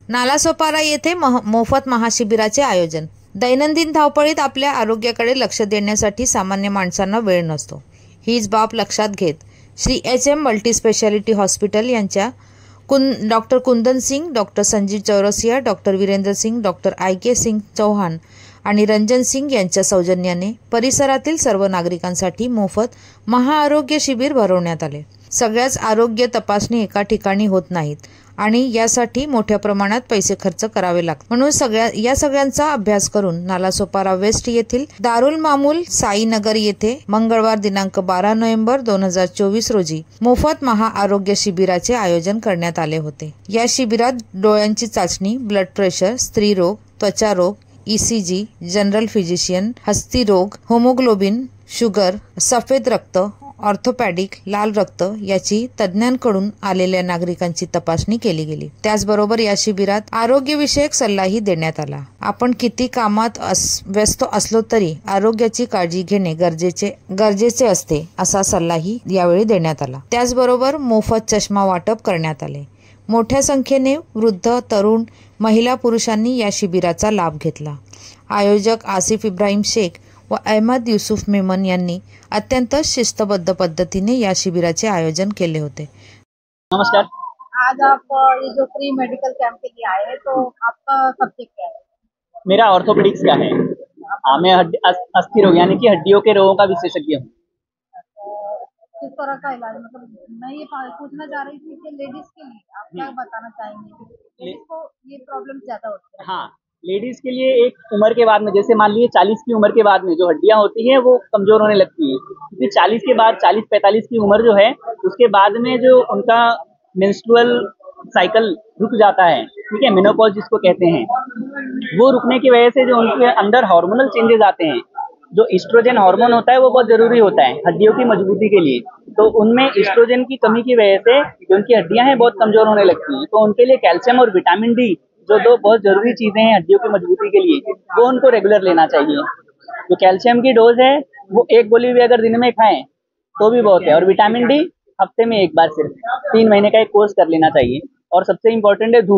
नालासोपारा येथे मोफत महाशिबिराचे आयोजन। दैनंदिन धावपळीत आपल्या आरोग्याकडे लक्ष देण्यासाठी सामान्य माणसांना वेळ नसतो। हीच बाब लक्षात घेत श्री HM मल्टीस्पेशालिटी हॉस्पिटल यांच्या doctor Kundan Singh, doctor Sanjeev Chaurasia, doctor Virendra Singh, doctor IK Singh Chauhan आणि रंजन सिंग यांच्या सौजन्याने परिसरातील सर्व नागरिकांसाठी मोफत महाआरोग्य शिबिर भरवण्यात आले। सगळ्याच आरोग्य तपासणी एका ठिकाणी होत नाहीत आणि यासाठी मोठ्या प्रमाणात पैसे खर्च करावे लागतात। म्हणून या सगळ्यांचा अभ्यास करून नालासोपारा वेस्ट येथील दारुल मामूल साईनगर येथे मंगळवार दिनांक 12 नोव्हेंबर 2024 रोजी मोफत महाआरोग्य शिबिराचे आयोजन करण्यात आले होते। या शिबिरात डोळ्यांची चाचणी, ब्लड प्रेशर, स्त्रीरोग, त्वचारोग, ECG, जनरल फिजिशियन, हस्तीरोग, होमोग्लोबिन, शुगर, सफेद रक्त, ऑर्थोपॅडिक, लाल रक्त याची तज्ज्ञांकडून आलेल्या नागरिकांची तपासणी केली गेली। त्याचबरोबर या शिबिरात आरोग्यविषयक सल्लाही देण्यात आला। आपण किती कामात व्यस्त असलो तरी आरोग्याची काळजी घेणे गरजेचे असते असा सल्लाही यावेळी देण्यात आला। त्याचबरोबर मोफत चष्मा वाटप करण्यात आले। मोठ्या संख्येने वृद्ध, तरुण, महिला, पुरुषांनी या शिबिराचा लाभ घेतला। आयोजक आसिफ इब्राहिम शेख व अहमद युसुफ मेमन यांनी अत्यंत शिस्तबद्ध पद्धतीने या शिबिराचे आयोजन केले होते। नमस्कार। आज आप ये जो फ्री मेडिकल कैंप के लिए आए हैं, तो आपका सब्जेक्ट क्या है? मेरा ऑर्थोपेडिक्स का है। मैं अस्थि रोग यानी कि हड्डियों के रोगों का विशेषज्ञ हूँ। किस तरह का इलाज, मतलब मैं ये पूछना चाह रही थी कि लेडीज के लिए आप क्या बताना चाहेंगे? लेडीज को ये प्रॉब्लम ज्यादा होती है। हाँ, लेडीज के लिए एक उम्र के बाद में, जैसे मान लीजिए 40 की उम्र के बाद में जो हड्डियां होती हैं वो कमजोर होने लगती हैं, क्योंकि 40 के बाद 40-45 की उम्र जो है उसके बाद में जो उनका मेंस्ट्रुअल साइकिल रुक जाता है, ठीक है, मेनोपॉज जिसको कहते हैं, वो रुकने की वजह से जो उनके अंदर हार्मोनल चेंजेस आते हैं। जो एस्ट्रोजन हार्मोन होता है वो बहुत जरूरी होता है हड्डियों की मजबूती के लिए। तो उनमें एस्ट्रोजन की कमी की वजह से जो उनकी हड्डियां हैं बहुत कमजोर होने लगती हैं। तो उनके लिए कैल्शियम और विटामिन डी, जो दो बहुत जरूरी चीजें हैं हड्डियों की मजबूती के लिए, वो उनको रेगुलर लेना चाहिए। जो कैल्शियम की डोज है वो 1 गोली भी अगर दिन में खाएं तो भी बहुत है, और विटामिन डी हफ्ते में 1 बार, सिर्फ 3 महीने का एक कोर्स कर लेना चाहिए। और सबसे इम्पोर्टेंट है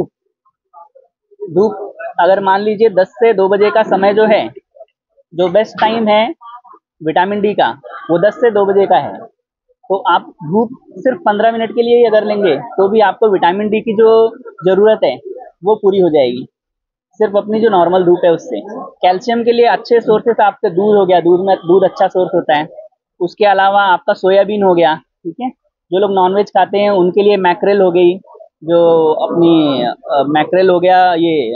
धूप। अगर मान लीजिए 10 से 2 बजे का समय जो है, जो बेस्ट टाइम है विटामिन डी का, वो 10 से 2 बजे का है। तो आप धूप सिर्फ 15 मिनट के लिए ही अगर लेंगे तो भी आपको विटामिन डी की जो जरूरत है वो पूरी हो जाएगी, सिर्फ अपनी जो नॉर्मल धूप है उससे। कैल्शियम के लिए अच्छे सोर्सेस आपके दूध हो गया, दूध अच्छा सोर्स होता है। उसके अलावा आपका सोयाबीन हो गया, ठीक है। जो लोग नॉनवेज खाते हैं उनके लिए मैक्रेल हो गई, जो अपनी मैक्रेल हो गया, ये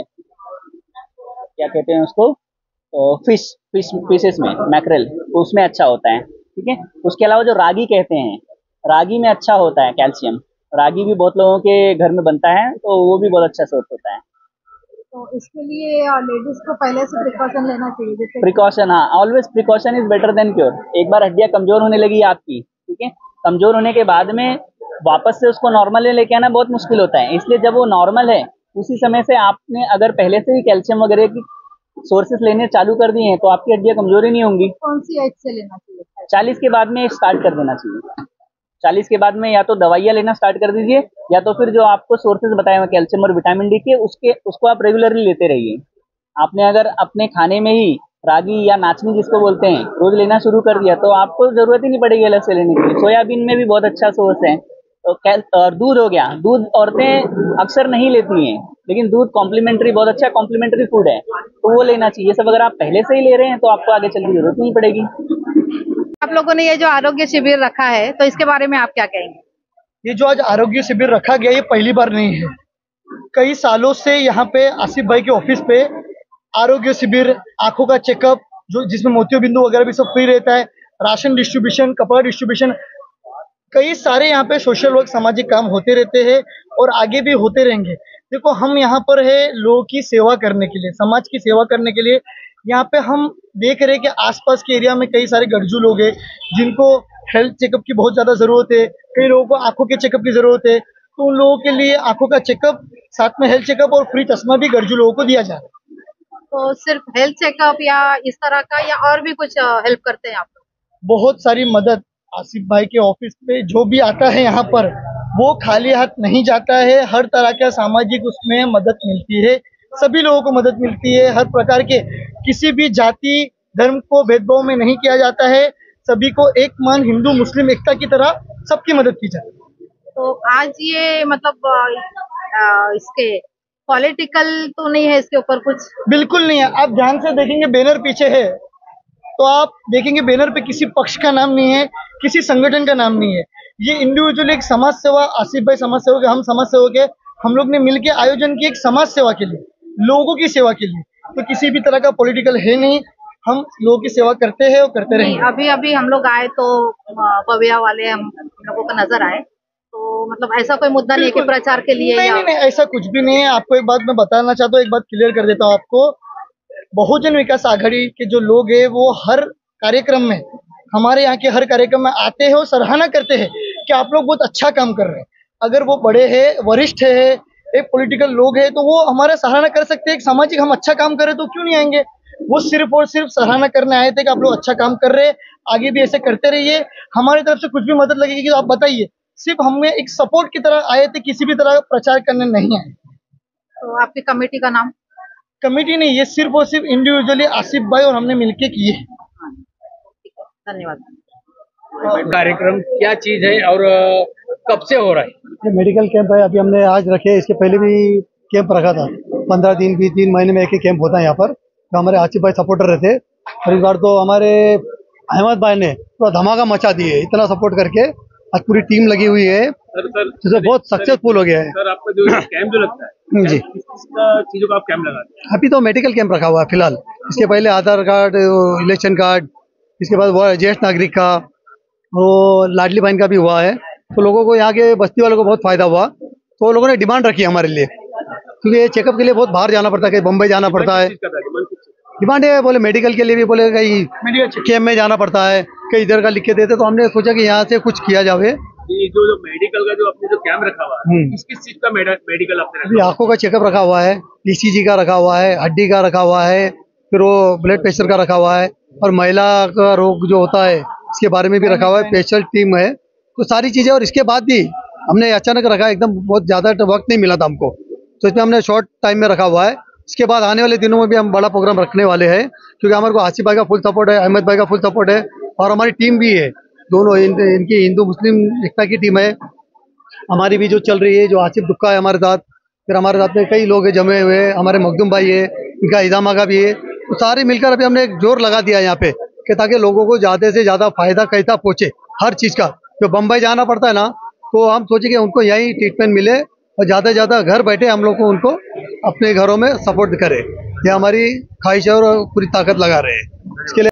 क्या कहते हैं उसको, फिशेस में मैक्रेल, उसमें अच्छा होता है, ठीक है। उसके अलावा जो रागी कहते हैं, रागी में अच्छा होता है कैल्शियम। रागी भी बहुत लोगों के घर में बनता है, तो वो भी बहुत अच्छा सोर्स होता है। तो इसके लिए लेडीज को पहले से प्रिकॉशन लेना चाहिए, जैसे प्रिकॉशन, हाँ, always precaution is better than cure. एक बार हड्डियां कमजोर होने लगी आपकी, ठीक है, कमजोर होने के बाद में वापस से उसको नॉर्मल में लेके आना बहुत मुश्किल होता है। इसलिए जब वो नॉर्मल है उसी समय से आपने अगर पहले से ही कैल्शियम वगैरह की सोर्सेस लेने चालू कर दिए हैं तो आपकी हड्डियां कमजोर ही नहीं होंगी। कौन सी एज से लेना चाहिए? 40 के बाद में स्टार्ट कर देना चाहिए। 40 के बाद में या तो दवाइयाँ लेना स्टार्ट कर दीजिए, या तो फिर जो आपको सोर्सेज बताए हुए कैल्शियम और विटामिन डी के, उसको आप रेगुलरली लेते रहिए। आपने अगर अपने खाने में ही रागी या नाचनी जिसको बोलते हैं रोज लेना शुरू कर दिया तो आपको जरूरत ही नहीं पड़ेगी अलग से लेने की। सोयाबीन में भी बहुत अच्छा सोर्स है। और दूध हो गया, दूध औरतें अक्सर नहीं लेती हैं, लेकिन दूध कॉम्प्लीमेंट्री, बहुत अच्छा कॉम्प्लीमेंट्री फूड है, तो वो लेना चाहिए। सब अगर आप पहले से ही ले रहे हैं तो आपको आगे चल के जरूरत नहीं पड़ेगी। आप लोगों ने ये जो आरोग्य शिविर रखा है, तो इसके बारे में आप क्या कहेंगे? ये जो आज आरोग्य शिविर रखा गया, ये पहली बार नहीं है। कई सालों से यहाँ पे आसिफ भाई के ऑफिस पे आरोग्य शिविर, आंखों का चेकअप, जो जिसमें मोतियो बिंदु वगैरह भी सब फ्री रहता है, राशन डिस्ट्रीब्यूशन, कपड़ा डिस्ट्रीब्यूशन, कई सारे यहाँ पे सोशल वर्क, सामाजिक काम होते रहते हैं और आगे भी होते रहेंगे। देखो, हम यहाँ पर है लोगों की सेवा करने के लिए, समाज की सेवा करने के लिए। यहाँ पे हम देख रहे हैं कि आसपास के एरिया में कई सारे गरजू लोग हैं जिनको हेल्थ चेकअप की बहुत ज्यादा जरूरत है। कई लोगों को आंखों के चेकअप की जरूरत है, तो उन लोगों के लिए आंखों का चेकअप, साथ में हेल्थ चेकअप और फ्री चश्मा भी गरजू लोगों को दिया जा रहा है। तो सिर्फ हेल्थ चेकअप या इस तरह का, या और भी कुछ हेल्प करते हैं आप? बहुत सारी मदद आसिफ भाई के ऑफिस पे जो भी आता है यहाँ पर, वो खाली हाथ नहीं जाता है। हर तरह का सामाजिक उसमें मदद मिलती है, सभी लोगों को मदद मिलती है। हर प्रकार के किसी भी जाति धर्म को भेदभाव में नहीं किया जाता है। सभी को एक मान हिंदू मुस्लिम एकता की तरह सबकी मदद की जाती है। तो आज ये मतलब इसके पॉलिटिकल तो नहीं है इसके ऊपर कुछ? बिल्कुल नहीं है। आप ध्यान से देखेंगे बैनर पीछे है तो आप देखेंगे बैनर पे किसी पक्ष का नाम नहीं है, किसी संगठन का नाम नहीं है। ये इंडिविजुअल एक समाज सेवा, आसिफ भाई समाज सेवक, हम समाज सेवक है, हम लोग ने मिलकर आयोजन की एक समाज सेवा के लिए, लोगों की सेवा के लिए। तो किसी भी तरह का पॉलिटिकल है नहीं, हम लोगों की सेवा करते हैं और करते रहेंगे। अभी हम लोग आए तो पविया वाले हम लोगों को नजर आए, तो मतलब ऐसा कोई मुद्दा नहीं है कि प्रचार के लिए? नहीं, ऐसा कुछ भी नहीं है। आपको एक बात मैं बताना चाहता हूँ, एक बात क्लियर कर देता हूँ आपको। बहुजन विकास आघाड़ी के जो लोग हैं वो हर कार्यक्रम में, हमारे यहाँ के हर कार्यक्रम में आते हैं और सराहना करते हैं कि आप लोग बहुत अच्छा काम कर रहे हैं। अगर वो बड़े हैं, वरिष्ठ है, एक पॉलिटिकल लोग हैं, तो वो हमारा सराहना कर सकते हैं। एक सामाजिक हम अच्छा काम कर रहे तो क्यों नहीं आएंगे? वो सिर्फ और सिर्फ सराहना करने आए थे कि आप लोग अच्छा काम कर रहे हैं, आगे भी ऐसे करते रहिए। हमारी तरफ से कुछ भी मदद लगेगी तो आप बताइए। सिर्फ हमें एक सपोर्ट की तरह आए थे, किसी भी तरह प्रचार करने नहीं आए। तो आपकी कमेटी का नाम? कमेटी नहीं, ये सिर्फ और सिर्फ इंडिविजुअली आसिफ भाई और हमने मिलके किए। धन्यवाद। कार्यक्रम क्या चीज है और कब से हो रहा है? ये मेडिकल कैंप है, अभी हमने आज रखे। इसके पहले भी कैंप रखा था, 15 दिन 20 महीने में एक ही कैंप होता है यहाँ पर। तो हमारे आसिफ भाई सपोर्टर रहते, और इस बार तो हमारे अहमद भाई ने पूरा धमाका मचा दिए। इतना सपोर्ट करके आज पूरी टीम लगी हुई है, तो बहुत सक्सेसफुल हो गया है। सर आपका जो कैंप जो लगता है जी, किस चीजों का आप कैंप लगाते हैं? अभी तो मेडिकल कैंप रखा हुआ है फिलहाल। इसके पहले आधार कार्ड, इलेक्शन कार्ड, इसके बाद वो ज्येष्ठ नागरिक का, वो लाडली बहन का भी हुआ है। तो लोगों को, यहाँ के बस्ती वालों को बहुत फायदा हुआ। तो लोगों ने डिमांड रखी हमारे लिए, क्योंकि ये चेकअप के लिए बहुत बाहर जाना पड़ता है, कहीं बम्बई जाना पड़ता है। डिमांड है, बोले मेडिकल के लिए भी, बोले कहीं कैंप में जाना पड़ता है, कहीं इधर का लिख के देते। तो हमने सोचा कि यहाँ से कुछ किया जावे। जो मेडिकल का जो आपने जो कैंप रखा हुआ है, किस चीज का मेडिकल आपने अभी आंखों का चेकअप रखा हुआ है, ईसीजी का रखा हुआ है, हड्डी का रखा हुआ है, फिर वो ब्लड प्रेशर का रखा हुआ है, और महिला का रोग जो होता है इसके बारे में भी रखा हुआ है। स्पेशल टीम है, तो सारी चीजें। और इसके बाद भी हमने अचानक रखा, एकदम बहुत ज्यादा वक्त नहीं मिला था हमको, तो इसमें हमने शॉर्ट टाइम में रखा हुआ है। इसके बाद आने वाले दिनों में भी हम बड़ा प्रोग्राम रखने वाले हैं, क्योंकि हमारे को आसिफ भाई का फुल सपोर्ट है, अहमद भाई का फुल सपोर्ट है, और हमारी टीम भी है। दोनों इनकी हिंदू मुस्लिम एकता की टीम है हमारी भी जो चल रही है। जो आसिफ दुक्का है हमारे साथ, फिर हमारे साथ में कई लोग हैं जमे हुए, हमारे मखदूम भाई है, इनका इजामा का भी है। तो सारे मिलकर अभी हमने एक जोर लगा दिया यहाँ पे, कि ताकि लोगों को ज़्यादा से ज़्यादा फायदा कैसा पहुँचे हर चीज़ का। जो बम्बई जाना पड़ता है ना, तो हम सोचे कि उनको यही ट्रीटमेंट मिले, और ज़्यादा से ज़्यादा घर बैठे हम लोग को उनको अपने घरों में सपोर्ट करें। ये हमारी ख्वाहिश है और पूरी ताकत लगा रहे हैं इसके लिए।